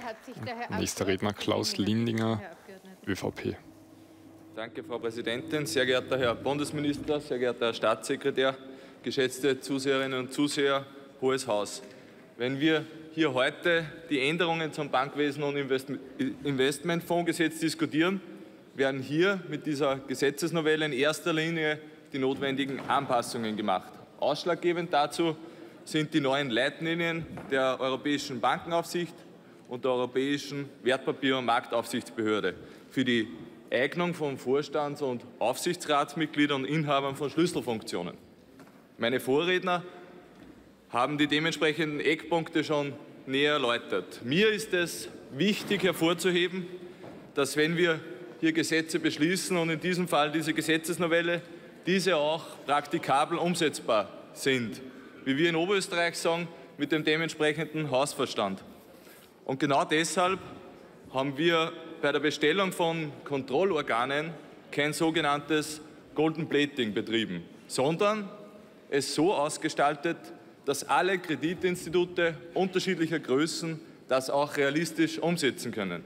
Nächster Redner Klaus Lindinger, ÖVP. Danke, Frau Präsidentin. Sehr geehrter Herr Bundesminister, sehr geehrter Herr Staatssekretär, geschätzte Zuseherinnen und Zuseher, Hohes Haus. Wenn wir hier heute die Änderungen zum Bankwesen- und Investmentfondsgesetz diskutieren, werden hier mit dieser Gesetzesnovelle in erster Linie die notwendigen Anpassungen gemacht. Ausschlaggebend dazu sind die neuen Leitlinien der Europäischen Bankenaufsicht und der Europäischen Wertpapier- und Marktaufsichtsbehörde für die Eignung von Vorstands- und Aufsichtsratsmitgliedern und Inhabern von Schlüsselfunktionen. Meine Vorredner haben die dementsprechenden Eckpunkte schon näher erläutert. Mir ist es wichtig hervorzuheben, dass wenn wir hier Gesetze beschließen und in diesem Fall diese Gesetzesnovelle, diese auch praktikabel umsetzbar sind. Wie wir in Oberösterreich sagen, mit dem dementsprechenden Hausverstand. Und genau deshalb haben wir bei der Bestellung von Kontrollorganen kein sogenanntes Golden Plating betrieben, sondern es so ausgestaltet, dass alle Kreditinstitute unterschiedlicher Größen das auch realistisch umsetzen können.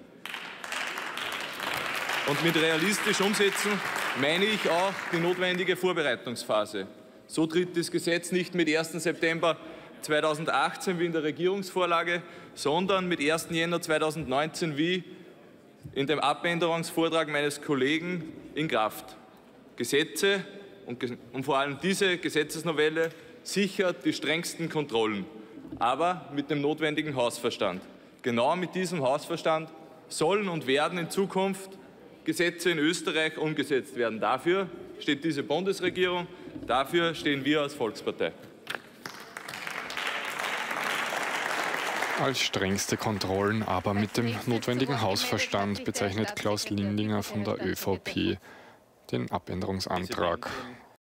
Und mit realistisch umsetzen meine ich auch die notwendige Vorbereitungsphase. So tritt das Gesetz nicht mit 1. September 2018 wie in der Regierungsvorlage, sondern mit 1. Jänner 2019 wie in dem Abänderungsvortrag meines Kollegen in Kraft. Gesetze und vor allem diese Gesetzesnovelle sichert die strengsten Kontrollen, aber mit dem notwendigen Hausverstand. Genau mit diesem Hausverstand sollen und werden in Zukunft Gesetze in Österreich umgesetzt werden. Dafür steht diese Bundesregierung, dafür stehen wir als Volkspartei. Als strengste Kontrollen, aber mit dem notwendigen Hausverstand bezeichnet Klaus Lindinger von der ÖVP den Abänderungsantrag.